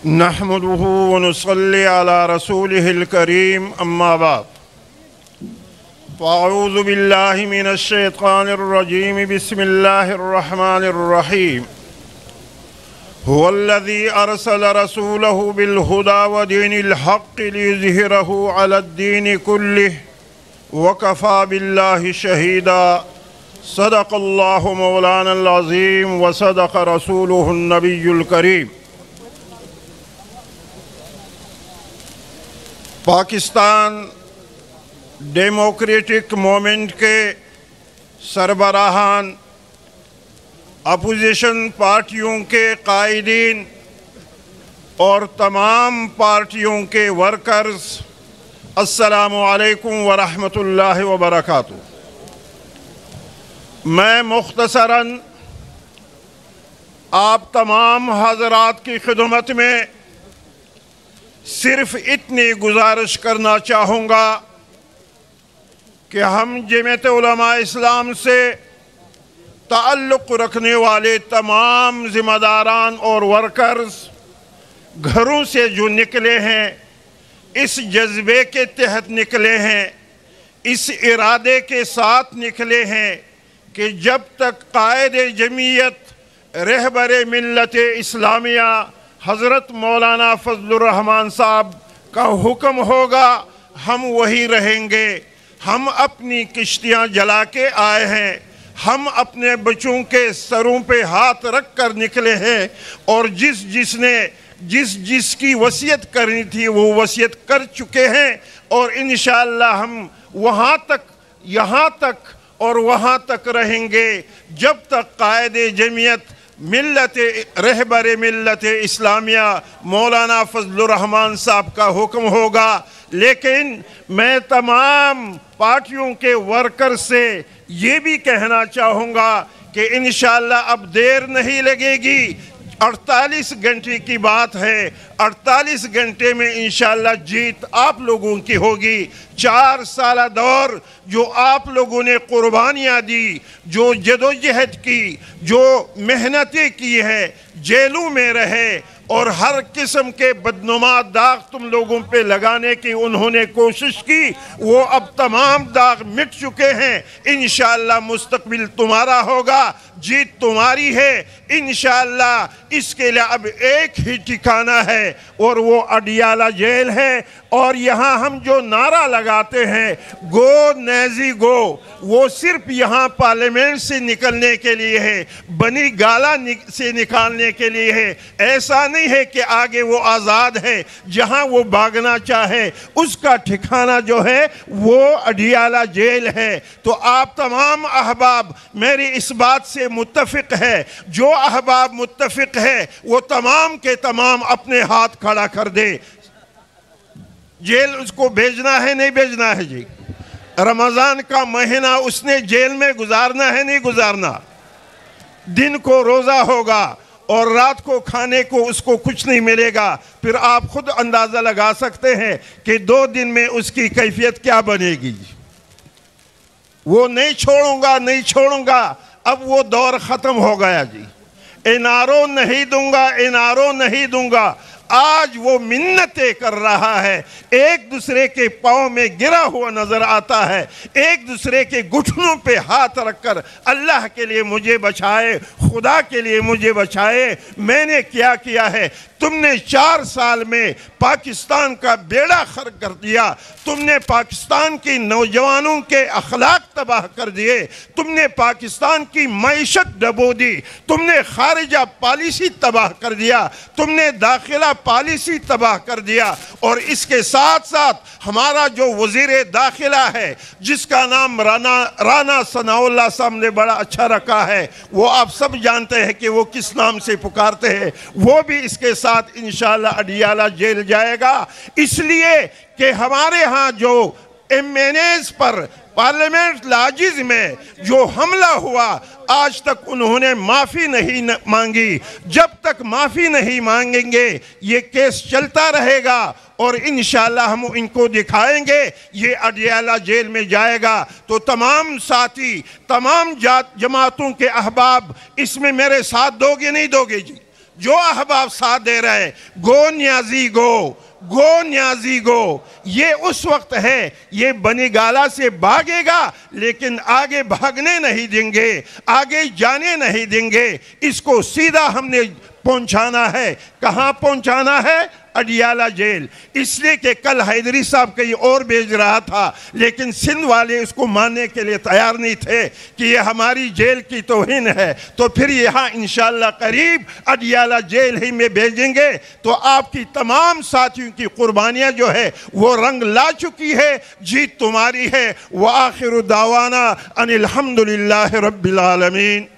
نحمده ونصلي على رسوله الكريم أما بعد فأعوذ بالله من الشيطان الرجيم بسم الله الرحمن الرحيم هو الذي أرسل رسوله بالهدى ودين الحق ليظهره على الدين كله وكفى بالله شهيدا صدق الله مولانا العظيم وصدق رسوله النبي الكريم پاکستان ڈیموکریٹک مومنٹ کے سربراہان، اپوزیشن پارٹیوں کے قائدین اور تمام پارٹیوں کے ورکرز، السلام علیکم ورحمۃ اللہ وبرکاتہ۔ میں مختصراً آپ تمام حضرات کی خدمت میں صرف اتنی گزارش کرنا چاہوں گا کہ ہم جمعیت علماء اسلام سے تعلق رکھنے والے تمام ذمہ داران اور ورکرز گھروں سے جو نکلے ہیں، اس جذبے کے تحت نکلے ہیں، اس ارادے کے ساتھ نکلے ہیں کہ جب تک قائد جمعیت رہبر ملت اسلامیہ حضرت مولانا فضل الرحمان صاحب کا حکم ہوگا ہم وہی رہیں گے۔ ہم اپنی کشتیاں جلا کے آئے ہیں، ہم اپنے بچوں کے سروں پہ ہاتھ رکھ کر نکلے ہیں، اور جس نے جس کی وصیت کرنی تھی وہ وصیت کر چکے ہیں، اور انشاءاللہ ہم وہاں تک، یہاں تک اور وہاں تک رہیں گے جب تک قائد جمعیت رہبر ملت اسلامیہ مولانا فضل الرحمان صاحب کا حکم ہوگا۔ لیکن میں تمام پارٹیوں کے ورکر سے یہ بھی کہنا چاہوں گا کہ انشاءاللہ اب دیر نہیں لگے گی، 48 گھنٹے کی بات ہے، 48 گھنٹے میں انشاءاللہ جیت آپ لوگوں کی ہوگی۔ 4 سالہ دور جو آپ لوگوں نے قربانیاں دی، جو جدوجہد کی، جو محنتیں کی ہے، جیلوں میں رہے اور ہر قسم کے بدنما داغ تم لوگوں پہ لگانے کی انہوں نے کوشش کی، وہ اب تمام داغ مٹ چکے ہیں۔ انشاءاللہ مستقبل تمہارا ہوگا، جیت تمہاری ہے انشاءاللہ۔ اس کے لیے اب ایک ہی ٹھکانہ ہے اور وہ اڈیالہ جیل ہے، اور یہاں ہم جو نعرہ لگاتے ہیں گو نیزی گو، وہ صرف یہاں پارلیمنٹ سے نکلنے کے لیے ہے، بنی گالا سے نکالنے کے لیے ہے۔ ایسا نہیں ہے کہ آگے وہ آزاد ہے، جہاں وہ بھاگنا چاہے اس کا ٹھکانہ جو ہے وہ اڈیالہ جیل ہے۔ تو آپ تمام احباب میری اس بات سے متفق ہے، جو احباب متفق ہے وہ تمام کے تمام اپنے ہاتھ کھڑا کر دے۔ جیل اس کو بھیجنا ہے نہیں بھیجنا ہے جی؟ رمضان کا مہینہ اس نے جیل میں گزارنا ہے نہیں گزارنا؟ دن کو روزہ ہوگا اور رات کو کھانے کو اس کو کچھ نہیں ملے گا، پھر آپ خود اندازہ لگا سکتے ہیں کہ 2 دن میں اس کی کیفیت کیا بنے گی۔ وہ نہیں چھوڑوں گا، اب وہ دور ختم ہو گیا جی۔ انارو نہیں دوں گا، آج وہ منتیں کر رہا ہے، ایک دوسرے کے پاؤں میں گرا ہوا نظر آتا ہے، ایک دوسرے کے گھٹنوں پہ ہاتھ رکھ کر اللہ کے لیے مجھے بچائے، خدا کے لیے مجھے بچائے، میں نے کیا ہے؟ تم نے 4 سال میں پاکستان کا بیڑا خرق کر دیا، تم نے پاکستان کی نوجوانوں کے اخلاق تباہ کر دیے، تم نے پاکستان کی معیشت ڈبو دی، تم نے خارجہ پالیسی تباہ کر دیا، تم نے داخلہ پالیسی تباہ کر دیا، اور اس کے ساتھ ساتھ ہمارا جو وزیر داخلہ ہے جس کا نام رانا ثناء اللہ صاحب نے بڑا اچھا رکھا ہے، وہ آپ سب جانتے ہیں کہ وہ کس نام سے پکارتے ہیں، وہ بھی اس کے ساتھ انشاءاللہ اڈیالہ جیل جائے گا۔ اس لیے کہ ہمارے ہاں جو MNAs پر پارلیمنٹ لاجز میں جو حملہ ہوا، آج تک انہوں نے معافی نہیں مانگی۔ جب تک معافی نہیں مانگیں گے یہ کیس چلتا رہے گا، اور انشاءاللہ ہم ان کو دکھائیں گے یہ اڈیالہ جیل میں جائے گا۔ تو تمام ساتھی، تمام جماعتوں کے احباب اس میں میرے ساتھ دو گے نہیں دو گے جی؟ جو احباب ساتھ دے رہے، گو نیازی گو، گو نیازی گو، یہ اس وقت ہے، یہ بنی گالا سے بھاگے گا لیکن آگے بھاگنے نہیں دیں گے، آگے جانے نہیں دیں گے، اس کو سیدھا ہم نے پہنچانا ہے۔ کہاں پہنچانا ہے؟ اڈیالہ جیل۔ اس لیے کہ کل حیدری صاحب کہیں اور بھیج رہا تھا لیکن سندھ والے اس کو ماننے کے لیے تیار نہیں تھے کہ یہ ہماری جیل کی توہین ہے، تو پھر یہاں انشاءاللہ قریب اڈیالہ جیل ہی میں بھیجیں گے۔ تو آپ کی تمام ساتھیوں کی قربانیاں جو ہے وہ رنگ لا چکی ہے، جیت تمہاری ہے۔ وآخر دعوانا ان الحمدللہ رب العالمین۔